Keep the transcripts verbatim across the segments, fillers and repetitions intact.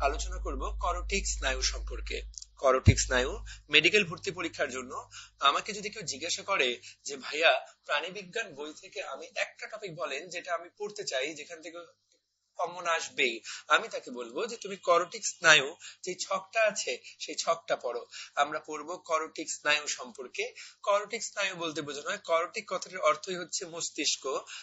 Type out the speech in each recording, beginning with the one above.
আলোচনা করব করোটিক স্নায়ু সম্পর্কে। করোটিক স্নায়ু মেডিকেল ভর্তি পরীক্ষার জন্য আমাকে যদি কেউ জিজ্ঞাসা করে যে ভাইয়া প্রাণীবিজ্ঞান বই থেকে আমি একটা টপিক বলেন যেটা আমি পড়তে চাই, যেখান থেকে কমন আসবেই, আমি তাকে বলবো যে তুমি করোটিক স্নায়ু যে ছকটা আছে সেই ছকটা পড়ো। আমরা পড়বো করোটিক স্নায়ু সম্পর্কে। করোটিক স্নায়ু বলতে বোঝানো হয়, করোটিক কথাটার অর্থই হচ্ছে মস্তিষ্ক।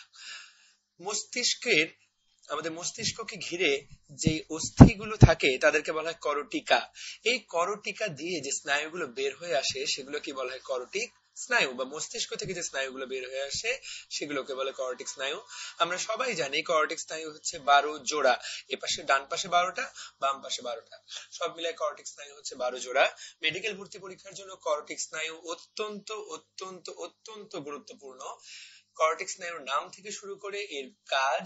মস্তিষ্কের আমাদের মস্তিষ্ককে ঘিরে যে অস্থিগুলো থাকে তাদেরকে বলা হয় করোটিকা। এই করোটিকা দিয়ে যে স্নায়ুগুলো বের হয়ে আসে সেগুলোকে বলা হয় করোটিক স্নায়ু, বা মস্তিষ্ক থেকে যে স্নায়ুগুলো বের হয়ে আসে সেগুলোকে বলে করোটিক স্নায়ু। আমরা সবাই জানি করোটিক স্নায়ু হচ্ছে বারো জোড়া, এপাশে ডান পাশে বারোটা, বাম পাশে বারোটা, সব মিলিয়ে করোটিক স্নায়ু হচ্ছে বারো জোড়া। মেডিকেল ভর্তি পরীক্ষার জন্য করোটিক স্নায়ু অত্যন্ত অত্যন্ত অত্যন্ত গুরুত্বপূর্ণ। করোটিক স্নায়ুর নাম থেকে শুরু করে এর কাজ,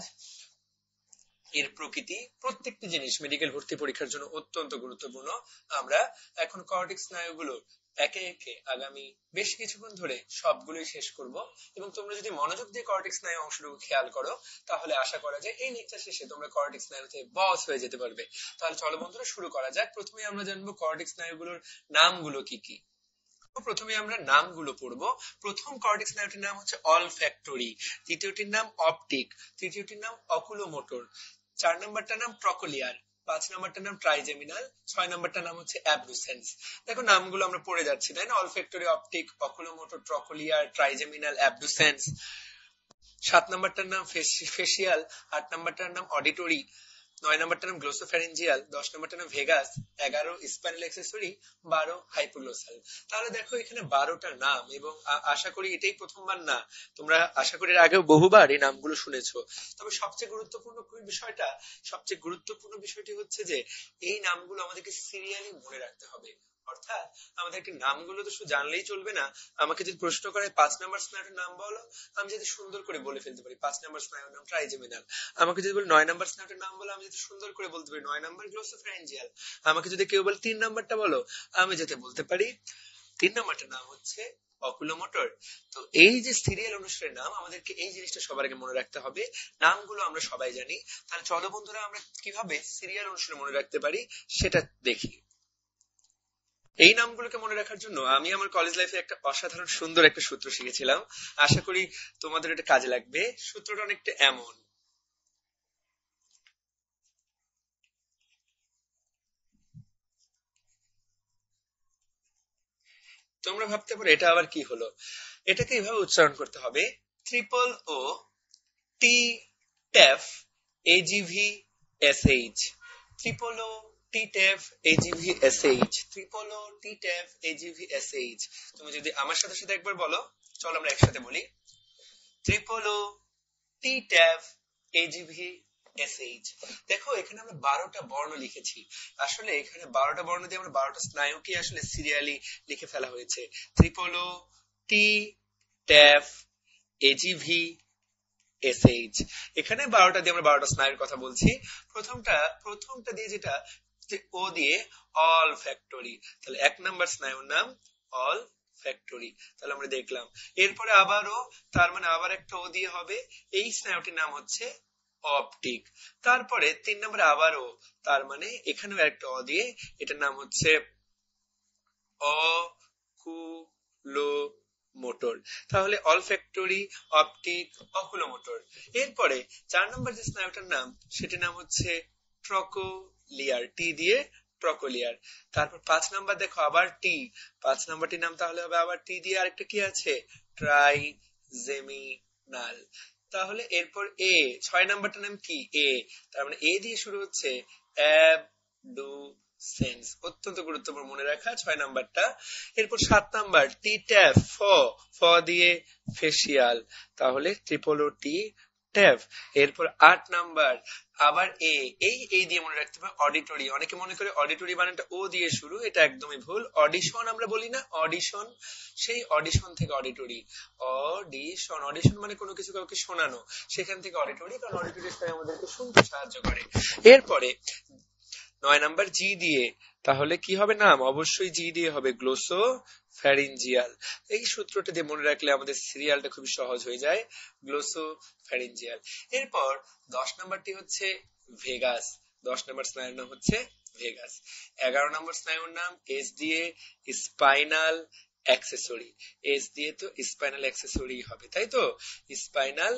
এর প্রকৃতি, প্রত্যেকটি জিনিস মেডিকেল ভর্তি পরীক্ষার জন্য অত্যন্ত গুরুত্বপূর্ণ। আমরা এখন করোটিক স্নায়ুগুলো একে একে আগামী বেশ কিছুক্ষণ ধরে সবগুলোই শেষ করব, এবং তোমরা যদি মনোযোগ দিয়ে করোটিক স্নায়ু অংশটুকু খেয়াল করো তাহলে আশা করা যায় এই নিকটা শেষে তোমরা করোটিক স্নায়ুতে বস হয়ে যেতে পারবে। তাহলে চলো বন্ধুরা শুরু করা যাক। প্রথমে আমরা জানবো করোটিক স্নায়ুগুলোর নামগুলো কি কি। প্রথমে আমরা নামগুলো পড়বো। প্রথম করোটিক স্নায়ুটির নাম হচ্ছে অলফ্যাক্টরি, দ্বিতীয়টির নাম অপটিক, তৃতীয়টির নাম অকুলোমোটর, চার নম্বরটার নাম ট্রকোলিয়ার, পাঁচ নম্বরটার নাম ট্রাইজেমিনাল, ছয় নম্বরটার নাম হচ্ছে অ্যাবডুসেন্স। দেখো নামগুলো আমরা পড়ে যাচ্ছি, তাই না? Olfactory, optic, oculomotor, trochlear, trigeminal, abducens. সাত নম্বরটার নাম ফেসিয়াল, আট নম্বরটার নাম অডিটরি, নয় নম্বরটার নাম গ্লোসোফ্যারিঞ্জিয়াল, দশ নম্বরটার নাম ভেগাস, এগারো স্পাইনাল অ্যাক্সেসরি, বারো হাইপোগ্লোসাল। তাহলে দেখো এখানে বারোটা নাম, এবং আশা করি এটাই প্রথমবার না, তোমরা আশা করি আগেও বহুবার এই নামগুলো শুনেছো। তবে সবচেয়ে গুরুত্বপূর্ণ বিষয়টা সবচেয়ে গুরুত্বপূর্ণ বিষয়টি হচ্ছে যে এই নামগুলো আমাদেরকে সিরিয়ালি মনে রাখতে হবে। অর্থাৎ আমাদেরকে নামগুলো তো শুধু জানলেই চলবে না, আমাকে যদি প্রশ্ন করে পাঁচ নাম্বার স্নায়ুর নাম বলো, আমি যদি সুন্দর করে বলে ফেলতে পারি পাঁচ নাম্বার স্নায়ুর নাম ট্রাইজেমিনাল। আমাকে যদি বলে নয় নাম্বার স্নায়ুর নাম বলো, আমি যদি সুন্দর করে বলতে পারি নয় নাম্বার গ্লোসোফ্যারিঞ্জিয়াল। আমাকে যদি কেউ বলে তিন নাম্বারটা বলো, আমি যাতে বলতে পারি তিন নাম্বারটার নাম হচ্ছে অকুলোমোটর। তো এই যে সিরিয়াল অনুসারে নাম, আমাদেরকে এই জিনিসটা সবার আগে মনে রাখতে হবে। নামগুলো আমরা সবাই জানি, তাহলে চলো বন্ধুরা আমরা কিভাবে সিরিয়াল অনুসারে মনে রাখতে পারি সেটা দেখি। এই নামগুলোকে মনে রাখার জন্য আমি আমার কলেজ লাইফে একটা অসাধারণ সুন্দর একটা সূত্র শিখেছিলাম, আশা করি তোমাদের এটা কাজে লাগবে। সূত্রটা অনেকটা এমন, তোমরা ভাবতে পারো এটা আবার কি হলো। এটাকে এইভাবে উচ্চারণ করতে হবে, ট্রিপল ও টি টেফ AGV SH, triple O T টেফ AGV SH, triple O T টেফ এজিভি এসএইচ। তুমি যদি আমার সাথে সাথে একবার বলো, চলো আমরা একসাথে বলি, ট্রিপল ও টি টেফ এজিভি এসএইচ। দেখো এখানে আমরা বারোটা বর্ণ লিখেছি, আসলে এখানে বারোটা বর্ণ দিয়ে আমরা বারোটা স্নায়ুকে আসলে সিরিয়ালি লিখে ফেলা হয়েছে। ট্রিপল ও টি টেফ এজিভি এসএইচ, এখানে বারোটা দিয়ে আমরা বারোটা স্নায়ুর কথা বলছি। প্রথমটা প্রথমটা দিয়ে যেটা ও দিয়ে অল ফ্যাক্টরি, তাহলে এক নাম্বার স্নায়ুর নাম অল ফ্যাক্টরি। তাহলে আমরা দেখলাম, এরপরে আবারও, তার মানে আবার একটা ও দিয়ে হবে, এই স্নায়ুটির নাম হচ্ছে অপটিক। তারপরে তিন নম্বরে আবারও, তার মানে এখানেও একটা অ দিয়ে, এটার নাম হচ্ছে অকুলোমোটর। তাহলে অলফ্যাক্টরি, অপটিক, অকুলোমোটর। এরপরে চার নম্বর যে স্নায়ুটার নাম সেটির নাম হচ্ছে ট্রকোলিয়ার, টি দিয়ে ট্রকোলিয়ার। তারপর পাঁচ নাম্বার দেখো আবার টি, পাঁচ নাম্বারটির নাম তাহলে হবে আবার টি দিয়ে আরেকটা কি আছে, ট্রাইজেমিনাল। তাহলে এরপর এ, ছয় নাম্বারটার নাম কি, এ, তার মানে এ দিয়ে শুরু হচ্ছে অ্যাবডুসেন্স, অত্যন্ত গুরুত্বপূর্ণ মনে রাখা ছয় নাম্বারটা। এরপর সাত নাম্বার টি ট্যাফ, ফ, ফ দিয়ে ফেসিয়াল, তাহলে ট্রিপল ও টি ট্যাফ। এরপর আট নাম্বার আবার এ, এই এই দিয়ে মনে রাখতে হবে অডিটরি। অনেকে মনে করে অডিটরি বানানটা ও দিয়ে শুরু, এটা একদমই ভুল। অডিশন আমরা বলি না, অডিশন, সেই অডিশন থেকে অডিটরি, অডিশন, অডিশন মানে কোনো কিছু কাউকে শোনানো, সেখান থেকে অডিটরি, কারণ অডিটরি আমাদেরকে শুনতে সাহায্য করে। এরপরে নয় নাম্বার জি দিয়ে, তাহলে কি হবে নাম, অবশ্যই জি দিয়ে হবে গ্লোসোফ্যারিঞ্জিয়াল। এই সূত্রটা দিয়ে মনে রাখলে আমাদের সিরিয়ালটা খুবই সহজ হয়ে যায়, গ্লোসোফ্যারিঞ্জিয়াল। এরপর দশ নাম্বারটি হচ্ছে ভেগাস, দশ নাম্বার স্নায়ুর নাম হচ্ছে ভেগাস। এগারো নম্বর স্নায়ুর নাম এস দিয়ে স্পাইনাল অ্যাক্সেসরি। এস দিয়ে তো স্পাইনাল অ্যাক্সেসরি হবে, তাই তো? Spinal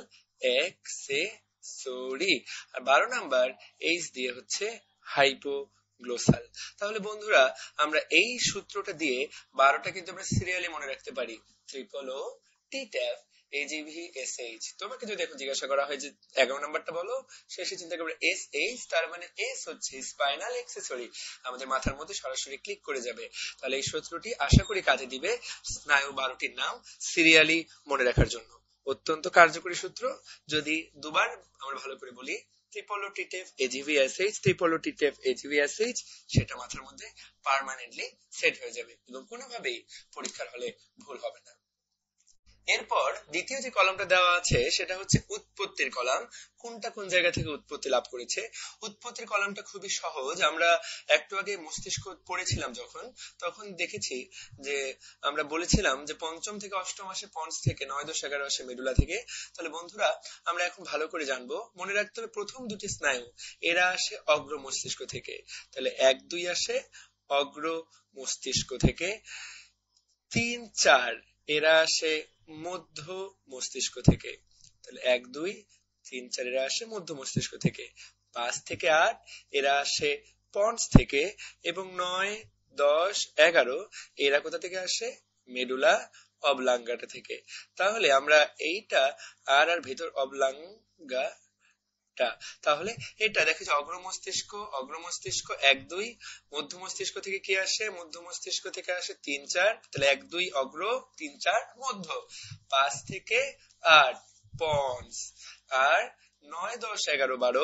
accessory. আর বারো নাম্বার এইচ দিয়ে হচ্ছে হাইপোগ্লোসাল। তাহলে বন্ধুরা আমরা এই সূত্রটা দিয়ে বারোটা কিন্তু আমরা সিরিয়ালি মনে রাখতে পারি। Triple O T tap AGV SH. তোমাকে যদি এখন জিজ্ঞাসা করা হয় যে এগারো নাম্বারটা বলো, শেষে চিন্তা করবে এস এইচ, তার মানে এস হচ্ছে স্পাইনাল অ্যাক্সেসরি, আমাদের মাথার মধ্যে সরাসরি ক্লিক করে যাবে। তাহলে এই সূত্রটি আশা করি কাজে দিবে স্নায়ু বারোটির নাম সিরিয়ালি মনে রাখার জন্য। অত্যন্ত কার্যকরী সূত্র। যদি দুবার আমরা ভালো করে বলি triple O T tap AGV SH, triple O T tap AGV SH, সেটা মাথার মধ্যে পার্মানেন্টলি সেট হয়ে যাবে এবং কোনোভাবেই পরীক্ষার হলে ভুল হবে না। এরপর দ্বিতীয় যে কলামটা দেওয়া আছে সেটা হচ্ছে উৎপত্তির কলাম। কোনটা কোন জায়গা থেকে উৎপত্তি লাভ করেছে। উৎপত্তির কলামটা খুবই সহজ। আমরা একটু আগে মস্তিষ্ক পড়েছিলাম যখন, তখন দেখেছি যে আমরা বলেছিলাম যে পঞ্চম থেকে অষ্টম আসে পন্স থেকে, নয় দশ এগারো আসে মেডুলা থেকে। তাহলে বন্ধুরা আমরা এখন ভালো করে জানবো, মনে রাখতে হবে প্রথম দুটি স্নায়ু এরা আসে অগ্র মস্তিষ্ক থেকে। তাহলে এক দুই আসে অগ্র মস্তিষ্ক থেকে, তিন চার এরা আসে মধ্য মস্তিষ্ক থেকে। তাহলে এক দুই তিন চার এরা আসে মধ্য মস্তিষ্ক থেকে। পাঁচ থেকে আট এরা আসে পন্স থেকে, এবং নয় দশ এগারো এরা কোথা থেকে আসে, মেডুলা অবলাঙ্গাটা থেকে। তাহলে আমরা এইটা আর আর ভেতর অবলাঙ্গা, তাহলে এটা দেখে যে অগ্র মস্তিষ্ক, অগ্র মস্তিষ্ক এক দুই, মধ্য মস্তিষ্ক থেকে কি আসে, মধ্য মস্তিষ্ক থেকে আসে তিন চার। তাহলে এক দুই অগ্র, তিন চার মধ্য। পাঁচ থেকে আট পন্স, আর নয় দশ এগারো বারো,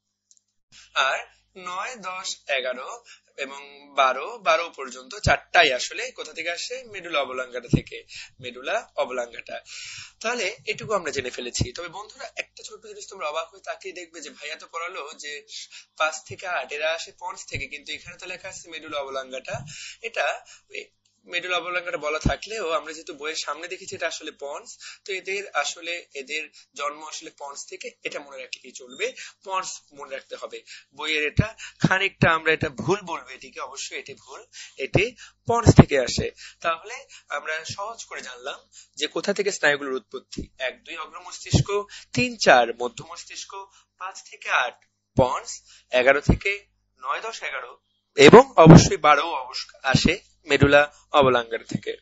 আর নয় দশ এগারো এবং বারো, বারো পর্যন্ত চারটাই আসলে কোথা থেকে আসে, মেডুলা অবলাঙ্গাটা থেকে, মেডুলা অবলাঙ্গাটা। তাহলে এটুকু আমরা জেনে ফেলেছি। তবে বন্ধুরা একটা ছোট্ট জিনিস তোমরা অবাক হয়ে তাকিয়ে দেখবে যে ভাইয়া তো পড়ালো যে পাঁচ থেকে আট এরা আসে পন্স থেকে, কিন্তু এখানে তো লেখা আছে মেডুলা অবলাঙ্গাটা। এটা মেডুলা অবলাঙ্গাটা বলা থাকলেও আমরা যেহেতু বইয়ের সামনে দেখেছি এটা আসলে পন্স, তো এদের আসলে এদের জন্ম আসলে পন্স থেকে, এটা মনে রাখলেই চলবে, পন্স মনে রাখতে হবে। বইয়ের এটা খানিকটা আমরা এটা ভুল বলবো, এটিকে অবশ্যই এটি ভুল, এটি পন্স থেকে আসে। তাহলে আমরা সহজ করে জানলাম যে কোথা থেকে স্নায়ুগুলোর উৎপত্তি। এক দুই অগ্র মস্তিষ্ক, তিন চার মধ্য মস্তিষ্ক, পাঁচ থেকে আট পন্স, এগারো থেকে নয় দশ এগারো এবং অবশ্যই বারো আসে মেডুলা অবলাঙ্গার থেকে।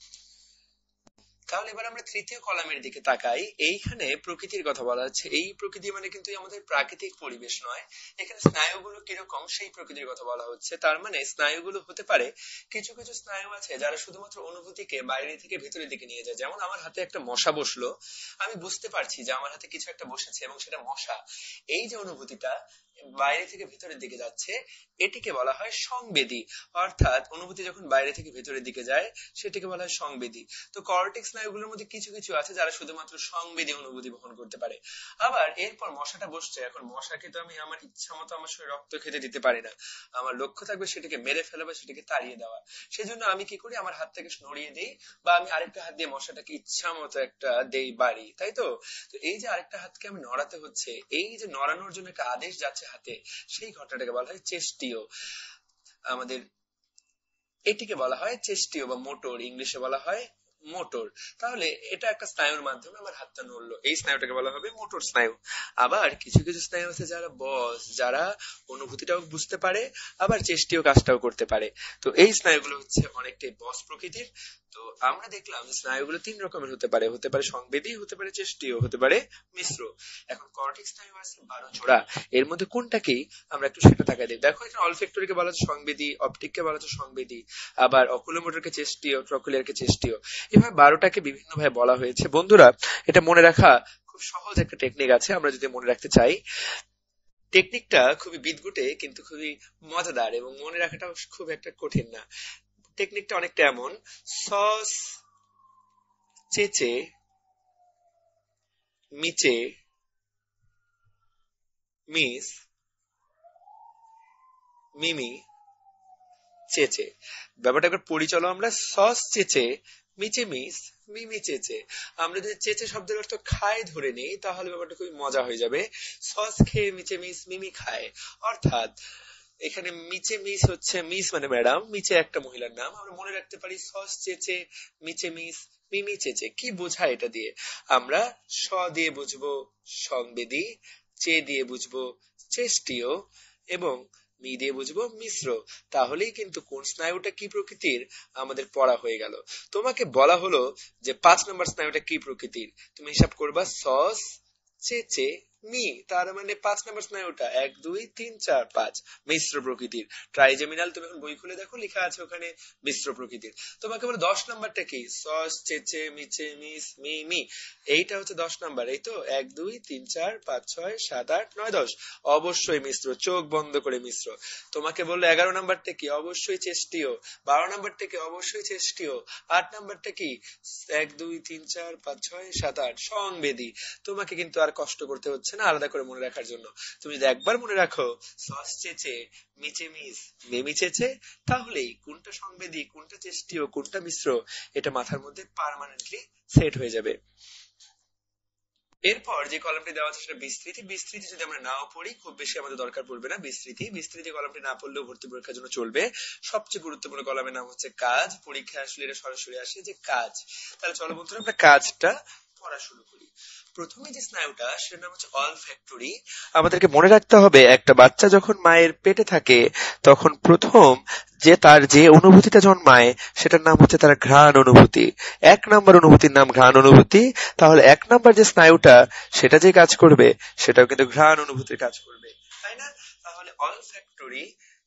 তাহলে এবার আমরা তৃতীয় কলামের দিকে তাকাই। এইখানে প্রকৃতির কথা বলা হচ্ছে। এই প্রকৃতি মানে কিন্তু আমাদের প্রাকৃতিক পরিবেশ নয়, এখানে স্নায়ুগুলো কিরকম সেই প্রকৃতির কথা বলা হচ্ছে। তার মানে স্নায়ুগুলো হতে পারে, কিছু কিছু স্নায়ু আছে যারা শুধুমাত্র অনুভূতিকে বাইরে থেকে ভেতরের দিকে নিয়ে যায়। যেমন আমার হাতে একটা মশা বসলো, আমি বুঝতে পারছি যে আমার হাতে কিছু একটা বসেছে এবং সেটা মশা। এই যে অনুভূতিটা বাইরে থেকে ভেতরের দিকে যাচ্ছে, এটিকে বলা হয় সংবেদী। অর্থাৎ অনুভূতি যখন বাইরে থেকে ভেতরের দিকে যায় সেটিকে বলা হয় সংবেদী। তো কর্টেক্স স্নায়ুগুলোর মধ্যে কিছু কিছু আছে যারা শুধুমাত্র সংবেদী অনুভূতি বহন করতে পারে। আবার এরপর মশাটা বসছে, এখন মশাকে তো আমি আমার ইচ্ছা মতো আমার শরীরে রক্ত খেতে দিতে পারি না, আমার লক্ষ্য থাকবে সেটাকে মেরে ফেলা বা সেটাকে তাড়িয়ে দেওয়া। সেজন্য আমি কি করি, আমার হাতটাকে নড়িয়ে দিই বা আমি আরেকটা হাত দিয়ে মশাটাকে ইচ্ছা মতো একটা দেই বাড়ি, তাই তো? তো এই যে আরেকটা হাতকে আমি নড়াতে হচ্ছে, এই যে নড়ানোর জন্য একটা আদেশ যাচ্ছে হাতে, সেই ঘটনাটাকে বলা হয় চেষ্টীয়। আমাদের এটিকে বলা হয় চেষ্টীয় বা মোটর, ইংলিশে বলা হয় মোটর। তাহলে এটা একটা স্নায়ুর মাধ্যমে আমার হাতটা নড়লো, এই স্নায়ুটাকে বলা হবে মোটর স্নায়ু। আবার কিছু কিছু স্নায়ু আছে যারা বস, যারা অনুভূতিটাও বুঝতে পারে আবার চেষ্টীয় কাজটাও করতে পারে। তো এই স্নায়ুগুলো হচ্ছে অনেকটাই বস প্রকৃতির। তো আমরা দেখলাম যে স্নায়ুগুলো তিন রকমের হতে পারে, হতে পারে সংবেদী, হতে পারে চেষ্টীয়, হতে পারে মিশ্র। এখন কর্টেক্স স্নায়ু আছে বারো জোড়া, এর মধ্যে কোনটাকে আমরা একটু সেটা তাকাই দিই। দেখো এখানে অলফ্যাক্টরিকে বলা হচ্ছে সংবেদী, অপটিককে বলা হচ্ছে সংবেদী, আবার অকুলোমোটরকে চেষ্টীয়, ট্রকুলিয়ারকে চেষ্টীয়। এভাবে বারোটাকে বিভিন্ন ভাবে বলা হয়েছে। বন্ধুরা এটা মনে রাখা খুব সহজ একটা টেকনিক আছে, আমরা যদি মনে রাখতে চাই। টেকনিকটা খুবই বিদঘুটে কিন্তু খুবই মজাদার এবং মনে রাখাটাও খুব একটা কঠিন না। টেকনিকটা অনেকটা এমন, সস চেচে মিচে মিস মিমি চেচে। ব্যাপারটা একবার পরিচলো আমরা, সস চেচে মিচে মিস মিমি চেচে। আমরা যদি চেচে শব্দের অর্থ খায় ধরে নিই তাহলে ব্যাপারটা খুবই মজা হয়ে যাবে। সস খেয়ে মিচে মিস মিমি খায়, অর্থাৎ এখানে মিচে মিস হচ্ছে, মিস মানে ম্যাডাম, মিচে একটা মহিলার নাম। আমরা মনে রাখতে পারি সস চেচে, মিচে মিস, মিমি চেচে। কি বোঝায় এটা দিয়ে? আমরা স দিয়ে বুঝবো সংবেদী, চে দিয়ে বুঝবো চেষ্টীয়, এবং মি দিয়ে বুঝবো মিশ্র। তাহলেই কিন্তু কোন স্নায়ুটা কি প্রকৃতির আমাদের পড়া হয়ে গেল। তোমাকে বলা হলো যে পাঁচ নম্বর স্নায়ুটা কি প্রকৃতির, তুমি হিসাব করবা সস চেচে মি, তার মানে পাঁচ নম্বর স্নায়ুটা এক দুই তিন চার পাঁচ, মিশ্র প্রকৃতির। ট্রাইজেমিনাল তুমি এখন বই খুলে দেখো, লেখা আছে ওখানে মিশ্র প্রকৃতির। তোমাকে বলে দশ নাম্বারটা কি, সস চেচে মিচে মিস মি মি, এইটা হচ্ছে দশ নাম্বার। এই তো এক দুই তিন চার পাঁচ ছয় সাত আট নয় দশ, অবশ্যই মিশ্র, চোখ বন্ধ করে মিশ্র। তোমাকে বললো এগারো নাম্বারটা কি, অবশ্যই চেষ্টীয়। বারো নাম্বারটা কি, অবশ্যই চেষ্টীয়। আট নাম্বারটা কি, এক দুই তিন চার পাঁচ ছয় সাত আট, সংবেদী। তোমাকে কিন্তু আর কষ্ট করতে হচ্ছে না আলাদা করে মনে রাখার জন্য। তুমি যদি একবার মনে রাখো সস চেচে মিচে মিস মেমি চেচে, তাহলেই কোনটা সংবেদী, কোনটা চেষ্টীয়, কোনটা মিশ্র, এটা মাথার মধ্যে পার্মানেন্টলি সেট হয়ে যাবে। এরপর যে কলামটি দেওয়া আছে সেটা বিস্তৃতি। বিস্তৃতি যদি আমরা নাও পড়ি খুব বেশি আমাদের দরকার পড়বে না। বিস্তৃতি বিস্তৃতি কলামটি না পড়লেও ভর্তি পরীক্ষার জন্য চলবে। সবচেয়ে গুরুত্বপূর্ণ কলামের নাম হচ্ছে কাজ। পরীক্ষায় আসলে এটা সরাসরি আসে যে কাজ। তাহলে চলো বন্ধুরা আমরা কাজটা পড়া শুরু করি। প্রথমে যে স্নায়ুটা সেটার নাম হচ্ছে অলফ্যাক্টরি। আমাদেরকে মনে রাখতে হবে একটা বাচ্চা যখন মায়ের পেটে থাকে তখন প্রথম যে তার যে অনুভূতিটা জন্মায় সেটার নাম হচ্ছে তার ঘ্রাণ অনুভূতি। এক নাম্বার অনুভূতির নাম ঘ্রাণ অনুভূতি। তাহলে এক নাম্বার যে স্নায়ুটা সেটা যে কাজ করবে সেটাও কিন্তু ঘ্রাণ অনুভূতির কাজ করবে, তাই না? তাহলে অলফ্যাক্টরি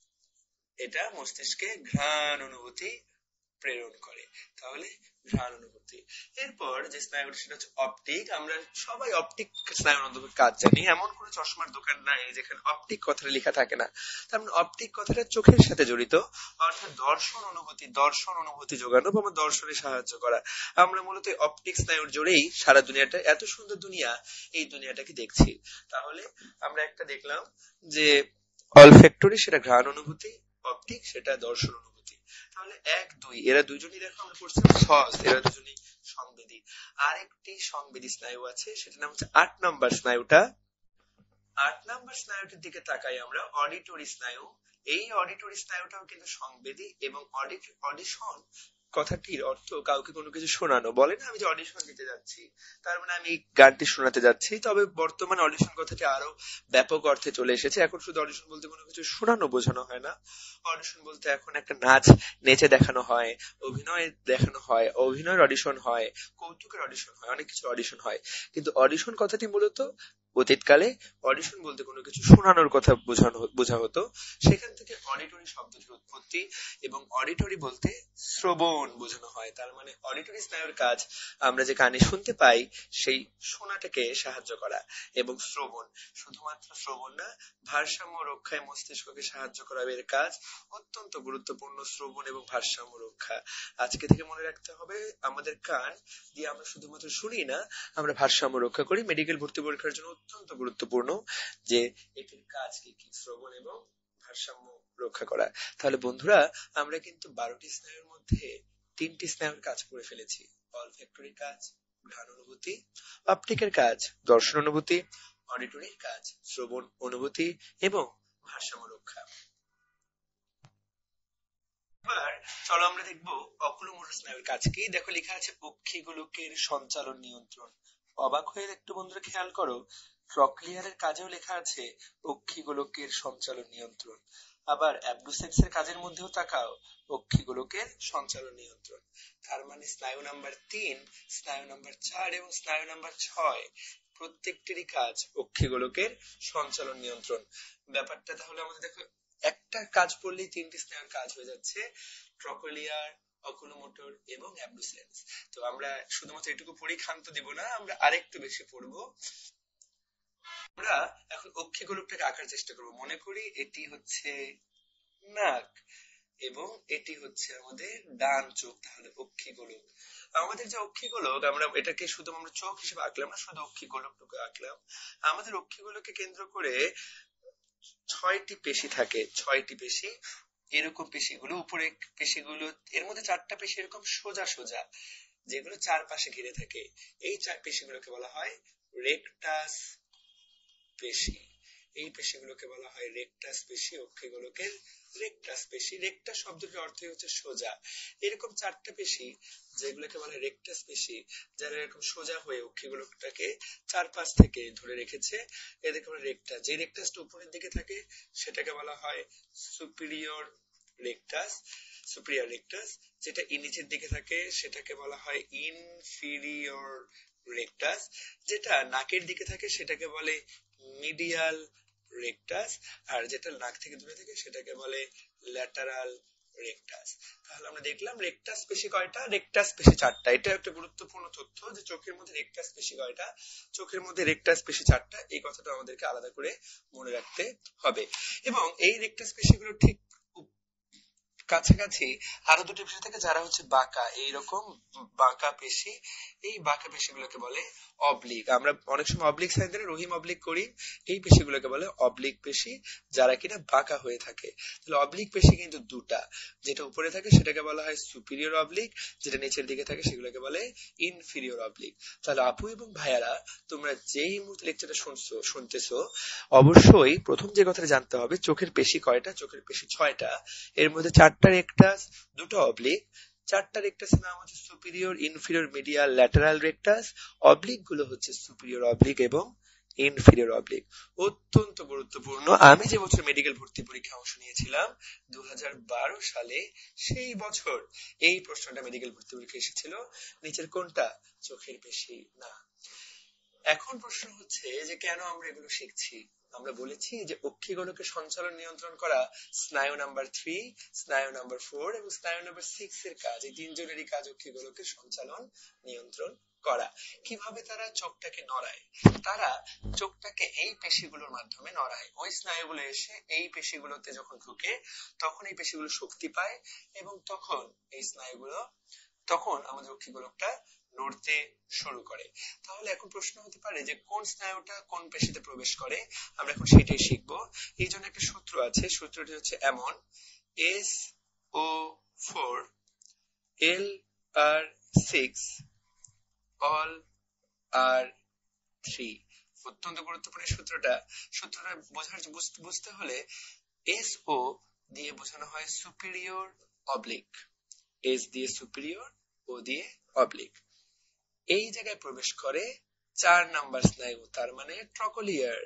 এটা মস্তিষ্কে ঘ্রাণ অনুভূতি প্রেরণ করে। তাহলে ঘ্রাণ অনুভূতি। এরপর যে স্নায়ুটা সেটা হচ্ছে অপটিক। আমরা সবাই অপটিক স্নায়ুর অন্তর্ভুক্ত কাজ জানি। এমন কোন চশমার দোকান নাই যেখানে অপটিক কথাটা লেখা থাকে না। তার মানে অপটিক কথাটা চোখের সাথে জড়িত, অর্থাৎ দর্শন অনুভূতি, দর্শন অনুভূতি যোগানো বা দর্শনে সাহায্য করা। আমরা মূলত অপটিক স্নায়ুর জোরেই সারা দুনিয়াটা, এত সুন্দর দুনিয়া, এই দুনিয়াটাকে দেখছি। তাহলে আমরা একটা দেখলাম যে অলফ্যাক্টরি সেটা ঘ্রাণ অনুভূতি, অপটিক সেটা দর্শন অনুভূতি। তাহলে এক দুই এরা দুইজনই দেখো আমরা পড়ছিলাম সস, এরা দুজনই সংবেদী। আরেকটি সংবেদী স্নায়ু আছে সেটার নাম হচ্ছে আট নম্বর স্নায়ুটা। আট নম্বর স্নায়ুটির দিকে তাকাই আমরা, অডিটরি স্নায়ু। এই অডিটরি স্নায়ুটাও কিন্তু সংবেদী এবং অডিশন কথাটির অর্থ কাউকে কোনো কিছু শোনানো। বলে না আমি যে অডিশন দিতে যাচ্ছি, তার মানে আমি গানটি শোনাতে যাচ্ছি। তবে বর্তমানে অডিশন কথাটি আরো ব্যাপক অর্থে চলে এসেছে। এখন শুধু অডিশন বলতে কোনো কিছু শোনানো বোঝানো হয় না। অডিশন বলতে এখন একটা নাচ নেচে দেখানো হয়, অভিনয় দেখানো হয়, অভিনয়ের অডিশন হয়, কৌতুকের অডিশন হয়, অনেক কিছু অডিশন হয়। কিন্তু অডিশন কথাটি মূলত অতীতকালে অডিশন বলতে কোনো কিছু শোনানোর কথা বোঝানো বোঝা হতো। সেখান থেকে অডিটরি শব্দটির উৎপত্তি, এবং অডিটরি বলতে শ্রবণ বোঝানো হয়। তার মানে অডিটরি স্নায়ুর কাজ আমরা যে কানে শুনতে পাই সেই শোনাটাকে সাহায্য করা, এবং শ্রবণ, শুধুমাত্র শ্রবণ না, ভারসাম্য রক্ষায় মস্তিষ্ককে সাহায্য করা এর কাজ। অত্যন্ত গুরুত্বপূর্ণ শ্রবণ এবং ভারসাম্য রক্ষা। আজকে থেকে মনে রাখতে হবে আমাদের কান দিয়ে আমরা শুধুমাত্র শুনি না, আমরা ভারসাম্য রক্ষা করি। মেডিকেল ভর্তি পরীক্ষার জন্য অত্যন্ত গুরুত্বপূর্ণ যে এটির কাজ কি কি, শ্রবণ এবং ভারসাম্য রক্ষা করা। তাহলে বন্ধুরা আমরা কিন্তু বারোটি স্নায়ুর মধ্যে তিনটি স্নায়ুর কাজ করে ফেলেছি। অলফ্যাক্টরির কাজ ঘ্রাণ অনুভূতি, অপটিকের কাজ দর্শন অনুভূতি, অডিটরির কাজ শ্রবণ অনুভূতি এবং ভারসাম্য রক্ষা। এবার চলো আমরা দেখবো অকুলোমোটর স্নায়ুর কাজ কি। দেখো লেখা আছে অক্ষিগোলকের সঞ্চালন নিয়ন্ত্রণ। অবাক হয়ে একটু বন্ধুরা খেয়াল করো, ট্রক্লিয়ারের কাজেও লেখা আছে অক্ষিগোলকের সঞ্চালন নিয়ন্ত্রণ। আবার অ্যাবডুসেন্স এর কাজের মধ্যেও তাকাও, অক্ষিগোলকের সঞ্চালন নিয়ন্ত্রণ। তার মানে স্নায়ু নাম্বার তিন, স্নায়ু নাম্বার চার এবং স্নায়ু নাম্বার ছয় প্রত্যেকটিরই কাজ অক্ষিগোলকের সঞ্চালন নিয়ন্ত্রণ। ব্যাপারটা তাহলে আমাদের দেখো একটা কাজ পড়লেই তিনটি স্নায়ুর কাজ হয়ে যাচ্ছে, ট্রকলিয়ার, অকুলোমোটর এবং অ্যাবডুসেন্স। তো আমরা শুধুমাত্র এটুকু পড়ি ক্ষান্ত দিব না, আমরা আরেকটু বেশি পড়বো। আমরা এখন অক্ষিগোলকটাকে আঁকার চেষ্টা করব। মনে করি এটি হচ্ছে নাক এবং এটি হচ্ছে আমাদের ডান চোখ। তাহলে অক্ষিগোলক, আমাদের যে অক্ষিগোলক, আমরা এটাকে শুধু আমরা চোখ হিসেবে আঁকলাম না, শুধু অক্ষিগোলকটুকু আঁকলাম। আমাদের অক্ষিগোলককে কেন্দ্র করে ছয়টি পেশি থাকে, ছয়টি পেশি। এরকম পেশিগুলো উপরে পেশিগুলো, এর মধ্যে চারটা পেশি এরকম সোজা সোজা যেগুলো চারপাশে ঘিরে থাকে। এই চার পেশিগুলোকে বলা হয় রেকটাস পেশি। এই পেশিগুলোকে বলা হয় রেকটাস পেশি, অক্ষিগোলকের রেকটাস পেশি। রেকটাস শব্দটির অর্থই হচ্ছে সোজা। এরকম চারটা পেশি যেগুলোকে বলে রেকটাস পেশি, যারা এরকম সোজা হয়ে অক্ষিগোলকটাকে চারপাশ থেকে ধরে রেখেছে, এদেরকে বলে রেকটাস। যে রেকটাসটা উপরের দিকে থাকে সেটাকে বলা হয় সুপিরিয়র রেকটাস, সুপিরিয়র রেকটাস। যেটা নিচের দিকে থাকে সেটাকে বলা হয় ইনফিরিয়র রেকটাস। যেটা নাকের দিকে থাকে সেটাকে বলে মিডিয়াল রেকটাস, আর যেটা নাক থেকে দূরে থাকে সেটাকে বলে ল্যাটারাল রেকটাস। তাহলে আমরা দেখলাম রেকটাস পেশি কয়টা, রেকটাস পেশি চারটা। এটা একটা গুরুত্বপূর্ণ তথ্য যে চোখের মধ্যে রেকটাস পেশি কয়টা, চোখের মধ্যে রেকটাস পেশি চারটা। এই কথাটা আমাদেরকে আলাদা করে মনে রাখতে হবে। এবং এই রেকটাস পেশিগুলো ঠিক কাছাকাছি আরো দুটি পেশি থাকে যারা হচ্ছে বাঁকা, এইরকম বাঁকা পেশি। এই বাঁকা পেশিগুলোকে বলে অবলিক। আমরা অনেক সময় অবলিক সাইন দিয়ে রহিম অবলিক করি, এই পেশিগুলোকে বলে অবলিক পেশি, যারা কিনা বাঁকা হয়ে থাকে। তাহলে অবলিক পেশি কিন্তু দুটা, যেটা উপরে থাকে সেটাকে বলা হয় সুপিরিয়র অবলিক, যেটা নিচের দিকে থাকে সেগুলোকে বলে ইনফিরিয়র অবলিক। তাহলে আপু এবং ভাইয়ারা, তোমরা যেই মুহূর্তে লেকচারটা শুনছো শুনতেছো অবশ্যই প্রথম যে কথাটা জানতে হবে, চোখের পেশি কয়টা, চোখের পেশি ছয়টা। এর মধ্যে চারটা রেকটাস, দুটো অবলিক। চারটা রেকটাসের নাম হচ্ছে superior, inferior, medial, lateral rectus. Oblique গুলো হচ্ছে সুপিরিয়র অবলিক এবং ইনফিরিয়র অবলিক। অত্যন্ত গুরুত্বপূর্ণ। আমি যে বছর মেডিকেল ভর্তি পরীক্ষা অংশ নিয়েছিলাম দু হাজার বারো সালে, সেই বছর এই প্রশ্নটা মেডিকেল ভর্তি পরীক্ষা এসেছিল। নিচের কোনটা চোখের পেশি না। এখন প্রশ্ন হচ্ছে যে কেন আমরা এগুলো শিখছি। আমরা বলেছি যে অক্ষিগোলকের সঞ্চালন নিয়ন্ত্রণ করা স্নায়ু নাম্বার থ্রি, স্নায়ু নাম্বার ফোর এবং স্নায়ু নাম্বার সিক্স এর কাজ। এই তিনজনেরই কাজ অক্ষিগোলকের সঞ্চালন নিয়ন্ত্রণ করা। কিভাবে তারা চোখটাকে নড়ায়, তারা চোখটাকে এই পেশিগুলোর মাধ্যমে নড়ায়। ওই স্নায়ুগুলো এসে এই পেশিগুলোতে যখন ঢুকে তখন এই পেশিগুলো শক্তি পায় এবং তখন এই স্নায়ুগুলো, তখন আমাদের অক্ষিগোলকটা নড়তে শুরু করে। তাহলে এখন প্রশ্ন হতে পারে যে কোন স্নায়ুটা কোন পেশিতে প্রবেশ করে, আমরা এখন সেটাই শিখবো। এই জন্য একটা সূত্র আছে, সূত্রটি হচ্ছে এমন: S O four L R six all R three. অত্যন্ত গুরুত্বপূর্ণ সূত্রটা। সূত্রটা বোঝার বুঝতে হলে এস ও দিয়ে বোঝানো হয় সুপিরিয়র অবলিক, এস দিয়ে সুপিরিয়র, ও দিয়ে অবলিক। এই জায়গায় প্রবেশ করে চার নাম্বার স্নায়ু, তার মানে trochlear.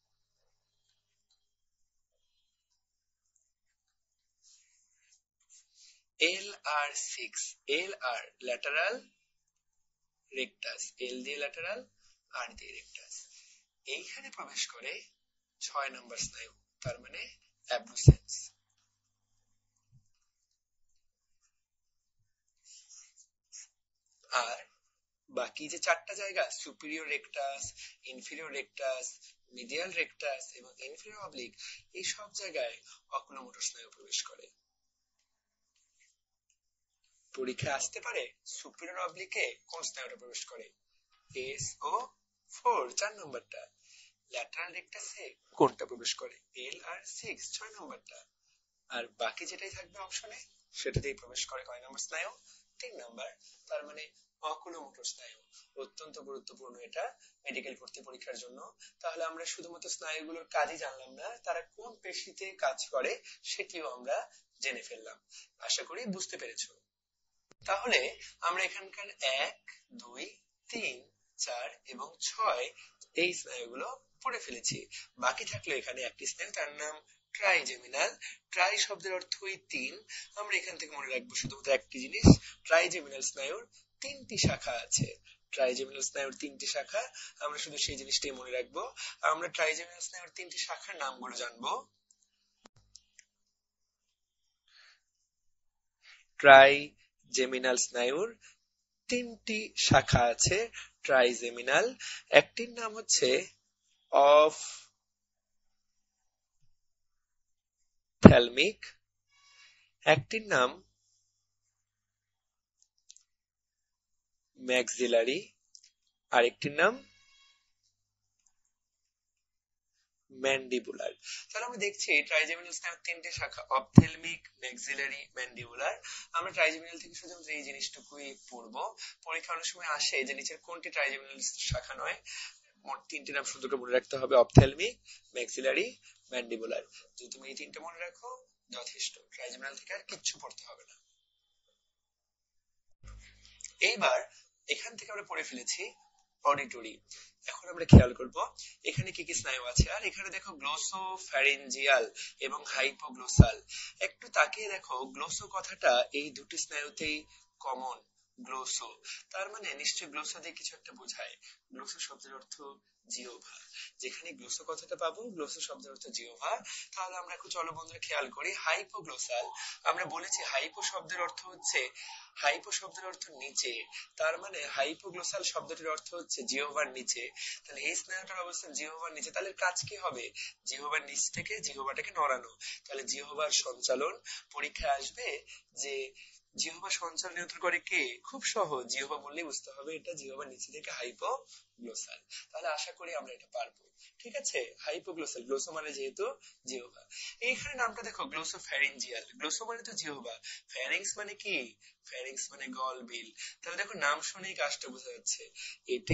L R six, L R lateral rectus, L দিয়ে ল্যাটারাল, আর দিয়ে রেকটাস। এইখানে প্রবেশ করে ছয় নাম্বার স্নায়ু, তার মানে অ্যাবডুসেন্স। আর বাকি যে চারটা জায়গা, superior rectus, inferior rectus, medial rectus এবং ইনফিরিয়র অবলিক, এই সব জায়গায় অকুলোমোটর স্নায়ু প্রবেশ করে। পরীক্ষায় আসতে পারে সুপিরিয়র অবলিকে কোন স্নায়ুটা প্রবেশ করে, এস ও ফোর চার নম্বরটা। ল্যাটারাল রেকটাসে কোনটা প্রবেশ করে, এল আর সিক্স ছয় নম্বরটা। আর বাকি যেটাই থাকবে অপশনে সেটাতেই প্রবেশ করে কয় নম্বর স্নায়ু, তিন নম্বর, তার মানে অকুলোমোটর স্নায়ু। অত্যন্ত গুরুত্বপূর্ণ এটা মেডিকেল ভর্তি পরীক্ষার জন্য। তাহলে আমরা শুধুমাত্র স্নায়ুগুলোর কাজই জানলাম না, তারা কোন পেশিতে কাজ করে সেটিও আমরা জেনে ফেললাম। আশা করি বুঝতে পেরেছো। তাহলে আমরা এখানকার এক, দুই, তিন, চার এবং ছয় এই স্নায়ুগুলো পড়ে ফেলেছি। বাকি থাকলো এখানে একটি স্নায়ু, তার নাম ট্রাইজেমিনাল। ট্রাই শব্দের অর্থই তিন। আমরা এখান থেকে মনে রাখবো শুধুমাত্র একটি জিনিস, ট্রাইজেমিনাল স্নায়ুর তিনটি শাখা আছে। ট্রাইজেমিনাল স্নায়ুর তিনটি শাখা, আমরা শুধু সেই জিনিসটাই মনে রাখবো। আমরা ট্রাইজেমিনাল স্নায়ুর তিনটি শাখার নামগুলো জানবো। ট্রাইজেমিনাল স্নায়ুর তিনটি শাখা আছে ট্রাইজেমিনাল। একটির নাম হচ্ছে অফথ্যালমিক, একটির নাম ম্যাক্সিলারি, আরেকটির নাম ম্যান্ডিবুলার। তাহলে আমরা দেখছি ট্রাইজেমিনাল স্নায়ুর তিনটে শাখা, অপথেলমিক, ম্যাক্সিলারি, ম্যান্ডিবুলার। আমরা ট্রাইজেমিনাল থেকে শুধুমাত্র এই জিনিসটুকুই পড়বো। পরীক্ষা অনেক সময় আসে যে নিচের কোনটি ট্রাইজেমিনাল শাখা নয়, মোট তিনটি নাম সুন্দর করে মনে রাখতে হবে, অপথ্যালমিক, ম্যাক্সিলারি, ম্যান্ডিবুলার। যদি তুমি এই তিনটে মনে রাখো যথেষ্ট, ট্রাইজেমিনাল থেকে আর কিচ্ছু পড়তে হবে না। এইবার এখান থেকে আমরা পড়ে ফেলেছি অডিটরি। এখন আমরা খেয়াল করব এখানে কি কি স্নায়ু আছে। আর এখানে দেখো গ্লোসোফ্যারিঞ্জিয়াল এবং হাইপোগ্লোসাল। একটু তাকিয়ে দেখো, গ্লোসো কথাটা এই দুটি স্নায়ুতেই কমন, গ্লোসো, তার মানে নিশ্চয় গ্লোসো দিয়ে কিছু একটা বোঝায়। গ্লোসো শব্দের অর্থ জিহ্বা, যেখানে গ্লোসো কথাটা পাবো, গ্লোসো শব্দের অর্থ জিহ্বা। তাহলে আমরা একটু চলো বন্ধুরা খেয়াল করি, হাইপোগ্লোসাল। আমরা বলেছি হাইপো শব্দের অর্থ হচ্ছে, হাইপো শব্দের অর্থ নিচে, তার মানে হাইপোগ্লোসাল শব্দটির অর্থ হচ্ছে জিহ্বার নিচে। তাহলে এই স্নায়ুটার অবস্থান জিহ্বার নিচে, তাহলে কাজ কি হবে? জিহ্বার নিচ থেকে জিহ্বাটাকে নড়ানো। তাহলে জিহ্বার সঞ্চালন পরীক্ষায় আসবে যে জিহ্বা সঞ্চালন নিয়ন্ত্রণ করে কে? খুব সহজ, জিহ্বা বললেই বুঝতে হবে এটা জিহ্বার নিচে থেকে হাইপোগ্লোসাল। তাহলে আশা করি আমরা এটা পারবো। ঠিক আছে, হাইপোগ্লোসাল, গ্লোসো মানে যেহেতু জিহ্বা। এইখানে নামটা দেখো গ্লোসোফ্যারিঞ্জিয়াল, গ্লোসো মানে তো জিহ্বা, ফ্যারিংস মানে কি? ফ্যারিংস মানে গলবিল। তাহলে দেখো নাম শুনেই কাজটা বোঝা যাচ্ছে, এটি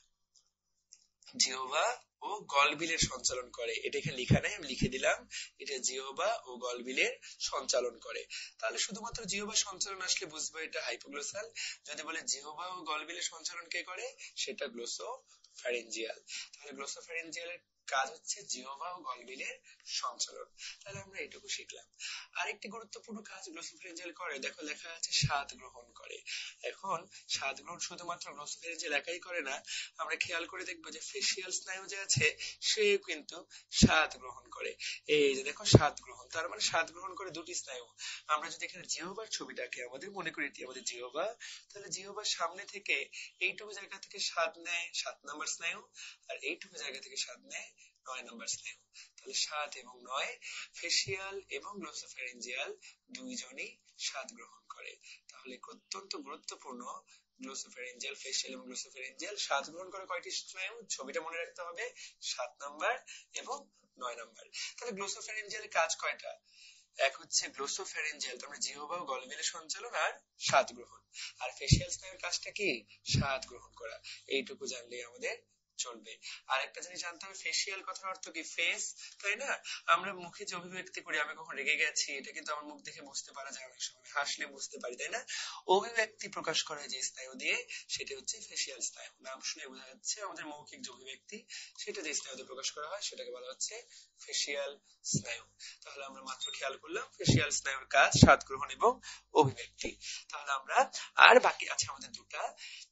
জিহ্বা ও গলবিলের সঞ্চালন করে। এটা এখানে লেখা নাই, আমি লিখে দিলাম, এটা জিহ্বা ও গলবিলের সঞ্চালন করে। তাহলে শুধুমাত্র জিহ্বা সঞ্চালন আসলে বুঝবো এটা হাইপোগ্লোসাল। যদি বলে জিহ্বা ও গলবিলের সঞ্চালন কে করে, সেটা গ্লোসোফ্যারিঞ্জিয়াল। তাহলে গ্লোসোফ্যারিঞ্জিয়ালের কাজ হচ্ছে জিহ্বা ও গলবিলের সঞ্চালন। তাহলে আমরা এটুকু শিখলাম। আরেকটি গুরুত্বপূর্ণ কাজ গ্লোসোফ্যারিঞ্জিয়াল করে, দেখো লেখা আছে স্বাদ গ্রহণ করে। এখন স্বাদ গ্রহণ শুধুমাত্র গ্লোসোফ্যারিঞ্জিয়াল একাই করে না, আমরা খেয়াল করে দেখবো যে ফেসিয়াল স্নায়ু যে আছে সে কিন্তু স্বাদ গ্রহণ করে। এই যে দেখো স্বাদ গ্রহণ, তার মানে স্বাদ গ্রহণ করে দুটি স্নায়ু। আমরা যদি এখানে জিহ্বার ছবিটাকে আমাদের মনে করি এটি আমাদের জিহ্বা, তাহলে জিহ্বার সামনে থেকে এইটুকু জায়গা থেকে স্বাদ নেয় সাত নম্বর স্নায়ু, আর এইটুকু জায়গা থেকে স্বাদ নেয় নয় নম্বর স্নায়ু। তাহলে সাত এবং নয়, ফেসিয়াল এবং গ্লোসোফ্যারিঞ্জিয়াল দুইজনই স্বাদ গ্রহণ করে। তাহলে অত্যন্ত গুরুত্বপূর্ণ, গ্লোসোফ্যারিঞ্জিয়াল, ফেসিয়াল এবং গ্লোসোফ্যারিঞ্জিয়াল স্বাদ গ্রহণ করে কয়টি স্নায়ু? ছবিটা মনে রাখতে হবে, সাত নাম্বার এবং নয় নাম্বার। তাহলে গ্লোসোফ্যারিঞ্জিয়ালের কাজ কয়টা? এক হচ্ছে গ্লোসোফ্যারিঞ্জিয়াল, তার মানে জিহ্বা ও গলবিলের সঞ্চালন আর স্বাদ গ্রহণ। আর ফেসিয়াল স্নায়ুর কাজটা কি? স্বাদ গ্রহণ করা। এইটুকু জানলেই আমাদের চলবে। আর একটা জিনিস জানতে হবে, ফেসিয়াল কথার অর্থ কি? ফেস, তাই না? আমরা মুখে যে অভিব্যক্তি করি, আমি কখন রেগে গেছি, এটা কিন্তু আমার মুখ দেখে বুঝতে পারা যায়, অনেক সময় হাসলে বুঝতে পারি, তাই না? অভিব্যক্তি প্রকাশ করা যে স্নায়ু দিয়ে, সেটা হচ্ছে ফেসিয়াল স্নায়ু। নাম শুনে বোঝা যাচ্ছে আমাদের মৌখিক যে অভিব্যক্তি, সেটা যে স্নায়ুতে প্রকাশ করা হয় সেটাকে বলা হচ্ছে ফেসিয়াল স্নায়ু। তাহলে আমরা মাত্র খেয়াল করলাম ফেসিয়াল স্নায়ুর কাজ স্বাদ গ্রহণ এবং অভিব্যক্তি। তাহলে আমরা, আর বাকি আছে আমাদের দুটা,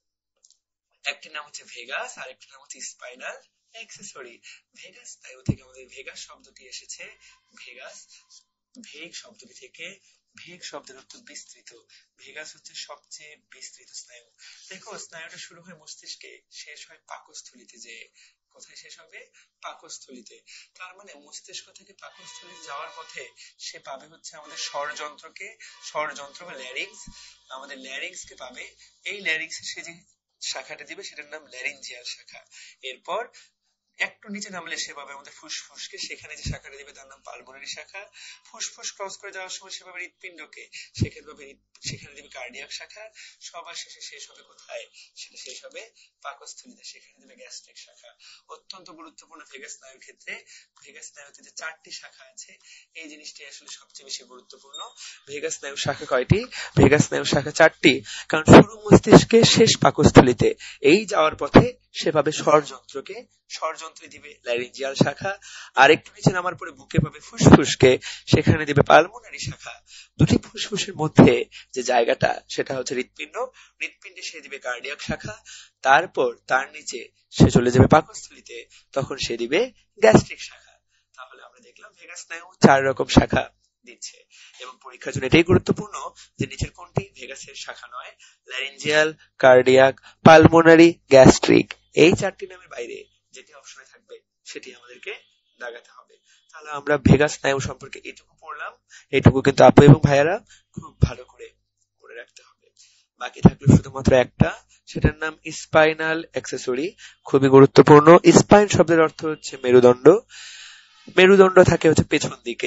একটির নাম হচ্ছে ভেগাস আর একটির নাম হচ্ছে স্পাইনাল অ্যাক্সেসরি। ভেগাস স্নায়ু থেকে আমাদের ভেগাস শব্দটি এসেছে, ভেগাস ভেগ শব্দটি থেকে। ভেগ শব্দের অর্থ বিস্তৃত, ভেগাস হচ্ছে সবচেয়ে বিস্তৃত স্নায়ু। দেখো স্নায়ুটা শুরু হয় মস্তিষ্কে, শেষ হয় পাকস্থলীতে। যে কোথায় শেষ হবে? পাকস্থলীতে। তার মানে মস্তিষ্ক থেকে পাকস্থলীতে যাওয়ার পথে সে পাবে হচ্ছে আমাদের স্বরযন্ত্রকে, স্বরযন্ত্র বা ল্যারিংস, আমাদের ল্যারিংস কে পাবে। এই ল্যারিংস সে যে শাখাটা দিবে সেটার নাম ল্যারিঞ্জিয়াল শাখা। এরপর একটু নিচে নামলে সে পাবে আমাদের ফুসফুসকে, সেখানে যে শাখাটা দিবে তার নাম পালমোনারি শাখা। ফুসফুস ক্রস করে যাওয়ার সময় সে পাবে হৃৎপিণ্ডকে, সেখানে পাবে সেখানে দিবে কার্ডিয়াক শাখা। সবার শেষে শেষ হবে কোথায়? সেটা শেষ হবে পাকস্থলীতে, সেখানে দিবে গ্যাস্ট্রিক শাখা। অত্যন্ত গুরুত্বপূর্ণ ভেগাস স্নায়ুর ক্ষেত্রে। ভেগাস স্নায়ুতে যে চারটি শাখা আছে, এই জিনিসটি আসলে সবচেয়ে বেশি গুরুত্বপূর্ণ। ভেগাস স্নায়ুর শাখা কয়টি? ভেগাস স্নায়ুর শাখা চারটি, কারণ শুরু মস্তিষ্কে, শেষ পাকস্থলীতে। এই যাওয়ার পথে সে পাবে স্বরযন্ত্রকে, স্বরযন্ত্রে দিবে ল্যারিঞ্জিয়াল শাখা। আর একটু নিচে নামার পরে বুকে পাবে ফুসফুসকে, সেখানে দিবে পালমোনারি শাখা। দুটি ফুসফুসের মধ্যে যে জায়গাটা, সেটা হচ্ছে হৃৎপিণ্ড, হৃৎপিণ্ডে সে দিবে কার্ডিয়াক শাখা। তারপর তার নিচে সে চলে যাবে পাকস্থলীতে, তখন সে দিবে গ্যাস্ট্রিক শাখা। তাহলে আমরা দেখলাম ভেগাস স্নায়ু চার রকম শাখা দিচ্ছে, এবং পরীক্ষার জন্য এটাই গুরুত্বপূর্ণ যে নিচের কোনটি ভেগাসের শাখা নয়। ল্যারিঞ্জিয়াল, কার্ডিয়াক, পালমোনারি, গ্যাস্ট্রিক, এই চারটি নামের বাইরে যেটি অপশনে থাকবে সেটি আমাদেরকে দাগাতে হবে। তাহলে আমরা ভেগাস স্নায়ু সম্পর্কে এটুকু পড়লাম। এটুকু কিন্তু আপু এবং ভাইয়ারা খুব ভালো করে পড়ে রাখতে হবে। বাকি থাকলো শুধুমাত্র একটা, সেটার নাম স্পাইনাল অ্যাক্সেসরি। খুবই গুরুত্বপূর্ণ। স্পাইন শব্দের অর্থ হচ্ছে মেরুদণ্ড। মেরুদণ্ড থাকে হচ্ছে পেছন দিকে,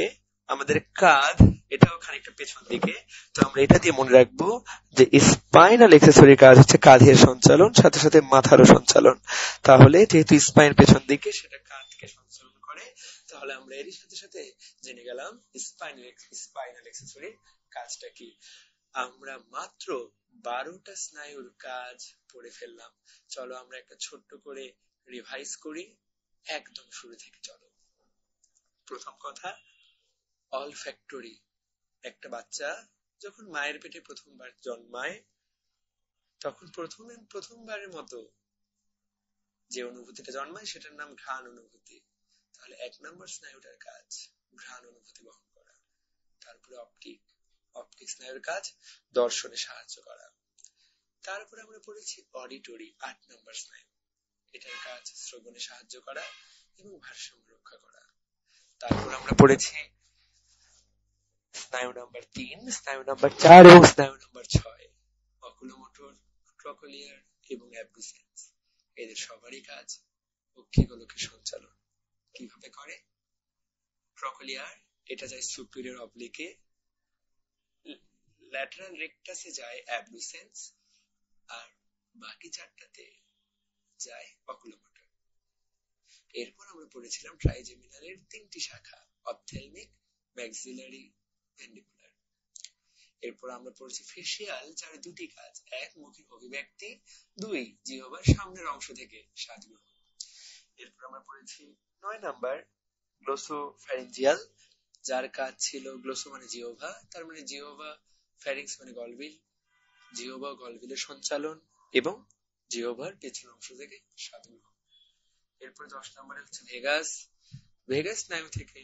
আমাদের কাঁধ এটাও খানিকটা পেছন দিকে, তো আমরা এটা দিয়ে মনে রাখবো যে স্পাইনাল এক্সেসরির কাজ হচ্ছে কাঁধের সঞ্চালন, সাথে সাথে মাথারও সঞ্চালন। তাহলে যেহেতু স্পাইন পেছন দিকে, সেটা কাঁধকে সঞ্চালন করে, তাহলে আমরা এরই সাথে সাথে জেনে গেলাম স্পাইনাল স্পাইনাল এক্সেসরির কাজটা কি। আমরা মাত্র বারোটা স্নায়ুর কাজ পড়ে ফেললাম। চলো আমরা একটা ছোট্ট করে রিভাইজ করি একদম শুরু থেকে। চলো, প্রথম কথা, অলফ্যাক্টরি। একটা বাচ্চা যখন মায়ের পেটে প্রথমবার জন্মায়, তখন প্রথমে প্রথমবারের মতো যে অনুভূতিটা জন্মায় সেটার নাম ঘ্রাণ অনুভূতি। তাহলে এক নম্বর স্নায়ুটার কাজ ঘ্রাণ অনুভূতি বহন করা। তারপরে অপটিক অপটিক স্নায়ুর কাজ দর্শনে সাহায্য করা। তারপরে আমরা পড়েছি অডিটরি, আট নম্বর স্নায়ু। এটার কাজ শ্রবণে সাহায্য করা এবং ভারসাম্য রক্ষা করা। তারপর আমরা পড়েছি স্নায়ু নাম্বার তিন, স্নায়ু নাম্বার চার এবং স্নায়ু নাম্বার ছয়, অকুলোমোটর, ট্রকোলিয়ার এবং অ্যাবডুসেন্স। এদের সবারই কাজ অক্ষিগোলকের সঞ্চালন। কিভাবে করে? ট্রকোলিয়ার, এটা যায় সুপিরিয়র অবলিকে, ল্যাটারাল রেকটাসে যায় অ্যাবডুসেন্স, আর বাকি চারটাতে যায় অকুলোমোটর। এরপর আমরা পড়েছিলাম ট্রাইজেমিনালের তিনটি শাখা, অপথ্যালমিক, ম্যাক্সিলারি, ম্যান্ডিবুলার। এরপর আমরা পড়েছি ফেসিয়াল, যার দুটি কাজ, এক মুখের অভিব্যক্তি, দুই জিহ্বার সামনের অংশ থেকে স্বাদ গ্রহণ। এরপর আমরা পড়েছি নয় নাম্বার গ্লোসোফ্যারিঞ্জিয়াল, যার কাজ ছিল গ্লোসো মানে জিহ্বা, তার মানে জিহ্বা, ফ্যারিংস মানে গলবিল, জিহ্বা ও গলবিলের সঞ্চালন এবং জিহ্বার পেছন অংশ থেকে স্বাদ গ্রহণ। এরপর দশ নম্বরে হচ্ছে ভেগাস। ভেগাস স্নায়ু থেকে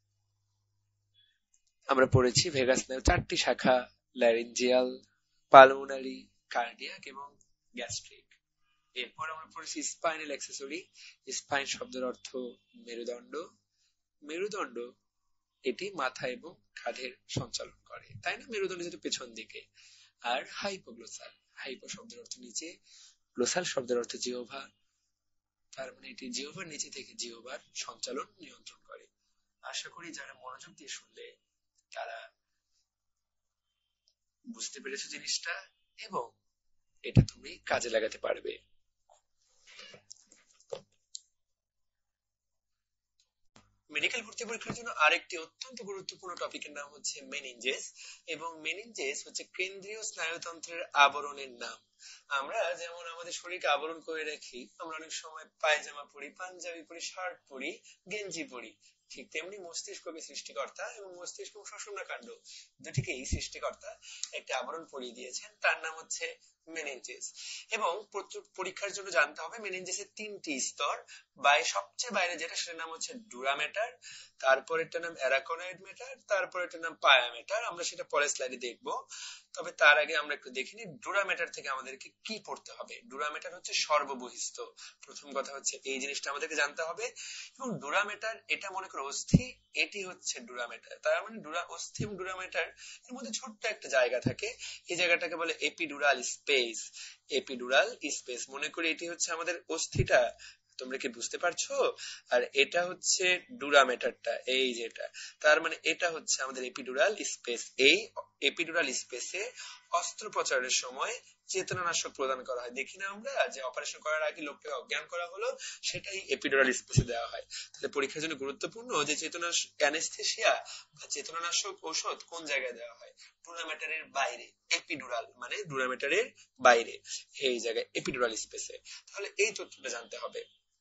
আমরা পড়েছি ভেগাস স্নায়ু চারটি শাখা, ল্যারিঞ্জিয়াল, পালমোনারি, কার্ডিয়াক এবং গ্যাস্ট্রিক। এরপর আমরা পড়েছি স্পাইনাল অ্যাক্সেসরি। স্পাইন শব্দের অর্থ মেরুদণ্ড। মেরুদণ্ড এটি মাথা এবং কাঁধের সঞ্চালন করে, তাই না? মেরুদণ্ড যেহেতু পেছন দিকে। আর হাইপোগ্লোসাল, হাইপো শব্দের অর্থ নিচে, গ্লোসাল শব্দের অর্থ জিহ্বা, তার মানে এটি জিহ্বার নিচে থেকে জিহ্বার সঞ্চালন নিয়ন্ত্রণ করে। আশা করি যারা মনোযোগ দিয়ে শুনলে তারা বুঝতে পেরেছো জিনিসটা এবং এটা তুমি কাজে লাগাতে পারবে। মেডিকেল ভর্তি পরীক্ষার জন্য আরেকটি অত্যন্ত গুরুত্বপূর্ণ টপিকের নাম হচ্ছে মেনিনজেস, এবং মেনিনজেস হচ্ছে কেন্দ্রীয় স্নায়ুতন্ত্রের আবরণের নাম। আমরা যেমন আমাদের শরীরকে আবরণ করে রাখি, আমরা অনেক সময় পায়জামা পরি, পাঞ্জাবি পরি, শার্ট পরি, গেঞ্জি পরি, ঠিক তেমনি মস্তিষ্ককে সৃষ্টিকর্তা এবং মস্তিষ্ক শ্বসন কাণ্ড দুটিকেই সৃষ্টিকর্তা একটা আবরণ পরিয়ে দিয়েছেন, তার নাম হচ্ছে মেনিনজেস। এবং পরীক্ষার জন্য জানতে হবে মেনিনজেসের তিনটি স্তর। বাই সবচেয়ে বাইরে যেটা, সেটার নাম হচ্ছে ডুরামেটার, তারপর এটার নাম অ্যারাকোনয়েড মেটার, তারপর এটার নাম পায়ামেটার। আমরা সেটা পরের স্লাইডে দেখবো। তবে তার আগে আমরা একটু দেখে নিই ডুরামেটার থেকে আমাদেরকে কি পড়তে হবে। ডুরামেটার হচ্ছে সর্ববহিস্থ। প্রথম কথা হচ্ছে এই জিনিসটা আমাদেরকে জানতে হবে। এবং ডুরামেটার, এটা মনে করো অস্থি, এটি হচ্ছে ডুরামেটার। তার মানে ডুরা অস্থি এবং ডুরামেটার এর মধ্যে ছোট্ট একটা জায়গা থাকে, এই জায়গাটাকে বলে এপিডুরাল স্পেস। এপিডুরাল স্পেস, মনে করি এটি হচ্ছে আমাদের অস্থিটা, তোমরা কি বুঝতে পারছো? আর এটা হচ্ছে ডুরামেটারটা, এই যেটা, তার মানে এটা হচ্ছে আমাদের এপিডুরাল স্পেস। এই এপিডুরাল স্পেসে অস্ত্রোপচারের সময় চেতনানাশক প্রদান করা হয়। দেখি না আমরা যে অপারেশন করার আগে লোককে অজ্ঞান করা হলো, সেটাই এপিডুরাল স্পেসে দেওয়া হয়। তাহলে পরীক্ষার জন্য গুরুত্বপূর্ণ যে চেতনানাশক অ্যানেস্থেসিয়া বা চেতনানাশক ঔষধ কোন জায়গায় দেওয়া হয়? ডুরামেটারের বাইরে, এপিডুরাল মানে ডুরামেটারের বাইরে, এই জায়গায় এপিডুরাল স্পেসে। তাহলে এই তথ্যটা জানতে হবে।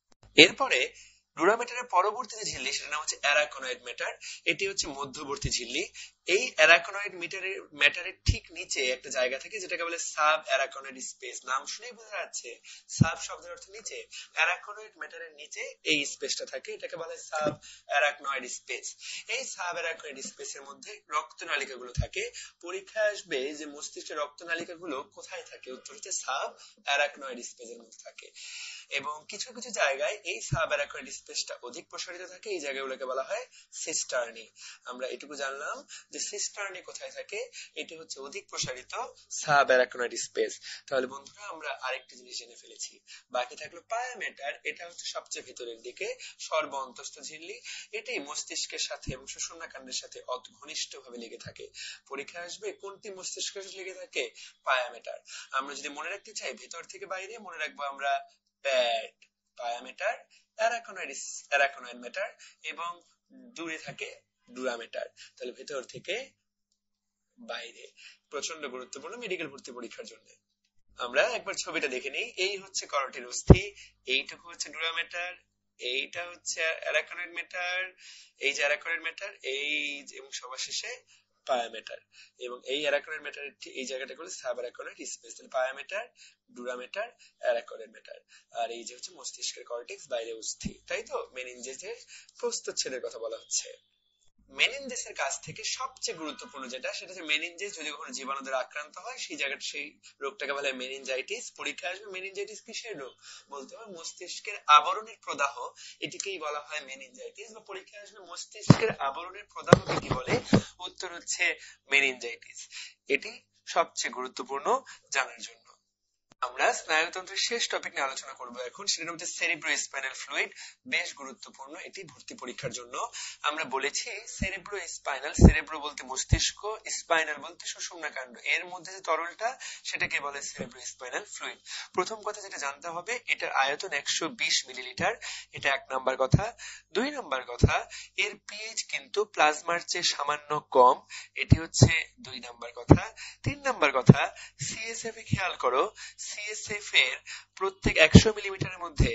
এরপরে ডুরামেটারের পরবর্তী যে ঝিল্লি, সেটার নাম হচ্ছে অ্যারাকোনয়েড মেটার। এটি হচ্ছে মধ্যবর্তী ঝিল্লি। এই অ্যারাকোনয়েড মেটারের ম্যাটারের ঠিক নিচে একটা জায়গা থাকে যেটাকে বলে সাব অ্যারাকোনয়েড স্পেস। নাম শুনেই বোঝা যাচ্ছে সাব শব্দের অর্থ নিচে। অ্যারাকোনয়েড মেটারের নিচে এই স্পেসটা থাকে, এটাকে বলে সাব অ্যারাকনয়েড স্পেস। এই সাব অ্যারাকনয়েড স্পেসের মধ্যে রক্তনালিকাগুলো থাকে। পরীক্ষায় আসবে যে মস্তিষ্কের রক্তনালিকাগুলো কোথায় থাকে, উত্তর হচ্ছে সাব অ্যারাকনয়েড স্পেসের মধ্যে থাকে। এবং কিছু কিছু জায়গায় এই সাব অ্যারাকনয়েড স্পেসটা অধিক প্রসারিত থাকে, এই জায়গাগুলোকে বলা হয় সিস্টার্নি। আমরা এটুকু জানলাম যে সিস্টার্নি কোথায় থাকে, এটি হচ্ছে অধিক প্রসারিত সাব অ্যারাকনয়েড স্পেস। তাহলে বন্ধুরা আমরা আরেকটি জিনিস জেনে ফেলেছি, বাকি থাকলো পায়ামেটার। এটা হচ্ছে সবচেয়ে ভেতরের দিকে সর্ব অন্তস্থ ঝিল্লি, এটি মস্তিষ্কের সাথে এবং সুষুম্নাকাণ্ডের সাথে অতি ঘনিষ্ঠ ভাবে লেগে থাকে। পরীক্ষা আসবে কোনটি মস্তিষ্কের সাথে লেগে থাকে, পায়ামেটার। আমরা যদি মনে রাখতে চাই ভেতর থেকে বাইরে, মনে রাখবো আমরা pad, pia mater, arachnoid arachnoid mater এবং দূরে থাকে ডুরামেটার। তাহলে ভেতর থেকে বাইরে, প্রচন্ড গুরুত্বপূর্ণ মেডিকেল ভর্তি পরীক্ষার জন্য। আমরা একবার ছবিটা দেখে নিই। এই হচ্ছে করোটির অস্থি, এইটুকু হচ্ছে ডুরামেটার, এইটা হচ্ছে অ্যারাকনয়েড ম্যাটার, এই যে অ্যারাকনয়েড ম্যাটার, এই এবং সবার শেষে পায়ামেটার। এবং এই অ্যারাকনয়েড ম্যাটার এই জায়গাটা হলো সাব অ্যারাকনয়েড স্পেস। তাহলে পায়ামেটার, ডুরামেটার, অ্যারাকনয়েড ম্যাটার। আর এই যে হচ্ছে মস্তিষ্কের কর্টেক্স, বাইরে অস্থি, তাই তো? মেনিনজেসের প্রস্থচ্ছেদের কথা বলা হচ্ছে। মেনিনজেসের কাছ থেকে সবচেয়ে গুরুত্বপূর্ণ যেটা, সেটা হচ্ছে মেনিনজেস যদি কখনো জীবাণু দ্বারা আক্রান্ত হয়, সেই জায়গাটা সেই রোগটাকে বলা হয় মেনিনজাইটিস। পরীক্ষা আসবে মেনিনজাইটিস কিসের রোগ, বলতে হবে মস্তিষ্কের আবরণের প্রদাহ, এটিকেই বলা হয় মেনিনজাইটিস। বা পরীক্ষা আসবে মস্তিষ্কের আবরণের প্রদাহকে কি বলে, উত্তর হচ্ছে মেনিনজাইটিস। এটি সবচেয়ে গুরুত্বপূর্ণ জানার জন্য। আমরা স্নায়ুতন্ত্রের শেষ টপিক নিয়ে আলোচনা করব এখন, সেটা হচ্ছে সেরিব্রোস্পাইনাল ফ্লুইড। বেশ গুরুত্বপূর্ণ এটি ভর্তি পরীক্ষার জন্য। আমরা বলেছি সেরিব্রোস্পাইনাল, সেরেব্রো বলতে মস্তিষ্ক, স্পাইনাল বলতে সুষুম্নাকাণ্ড, এর মধ্যে যে তরলটা সেটাকে বলে সেরিব্রোস্পাইনাল ফ্লুইড। প্রথম কথা যেটা জানতে হবে, এটার আয়তন একশো বিশ মিলিলিটার, এটা এক নাম্বার কথা। দুই নাম্বার কথা, এর পিএইচ কিন্তু প্লাজমার চেয়ে সামান্য কম, এটি হচ্ছে দুই নাম্বার কথা। তিন নাম্বার কথা, সিএসএফ এ খেয়াল করো, সিএসএফ এর প্রত্যেক একশো মিলিমিটারের মধ্যে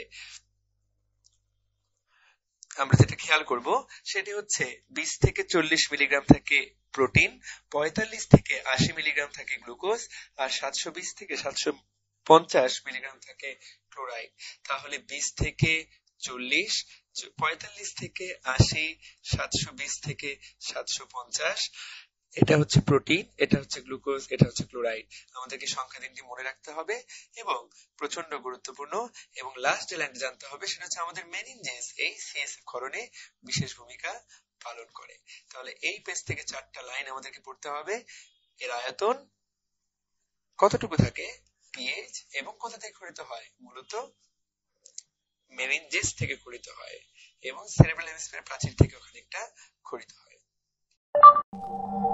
আমরা যেটা খেয়াল করব সেটি হচ্ছে বিশ থেকে চল্লিশ মিলিগ্রাম থাকে প্রোটিন, পঁয়তাল্লিশ থেকে আশি মিলিগ্রাম থাকে গ্লুকোজ, আর সাতশো বিশ থেকে সাতশো পঞ্চাশ মিলিগ্রাম থাকে ক্লোরাইড। তাহলে বিশ থেকে চল্লিশ, পঁয়তাল্লিশ থেকে আশি, সাতশো বিশ থেকে সাতশো পঞ্চাশ, এটা হচ্ছে প্রোটিন, এটা হচ্ছে গ্লুকোজ, এটা হচ্ছে ক্লোরাইড। আমাদেরকে সংখ্যা তিনটি মনে রাখতে হবে এবং প্রচন্ড গুরুত্বপূর্ণ। এবং লাস্ট যে লাইনটা জানতে হবে সেটা হচ্ছে আমাদের মেনিনজেস এই সিএসএফ ক্ষরণে বিশেষ ভূমিকা পালন করে। তাহলে এই পেজ থেকে চারটা লাইন আমাদেরকে পড়তে হবে। এর আয়তন কতটুকু থাকে, পিএইচ, এবং কোথা থেকে ক্ষরিত হয়, মূলত মেনিনজেস থেকে ক্ষরিত হয় এবং সেরেব্রাল হেমিস্ফিয়ার প্রাচীর থেকে খানিকটা ক্ষরিত হয়।